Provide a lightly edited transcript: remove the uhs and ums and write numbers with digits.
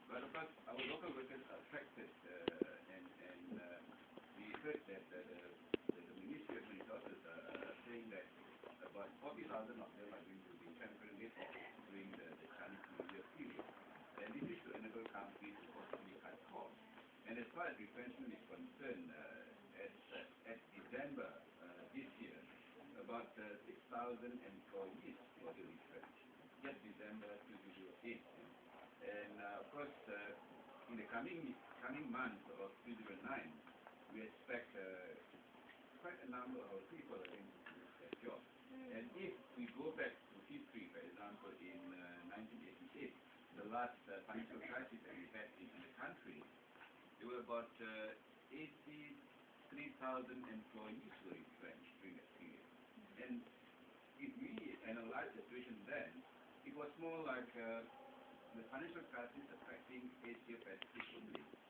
But of course, our local workers are affected, and we heard that the Ministry of Resources are saying that about 40,000 of them are going to be temporarily off during the Chinese New Year period. And this is to enable companies to possibly cut costs. And as far as retrenchment is concerned, at December this year, about 6,000 employees were retrenched. Just December 2008. And of course, in the coming months of 2009, we expect quite a number of people are going to lose their jobs. And if we go back to history, for example, in 1988, the last financial crisis that we had in the country, there were about 83,000 employees were retrenched during that period. And if we analyze the situation then, it was more like the financial crisis affecting Asia Pacific only.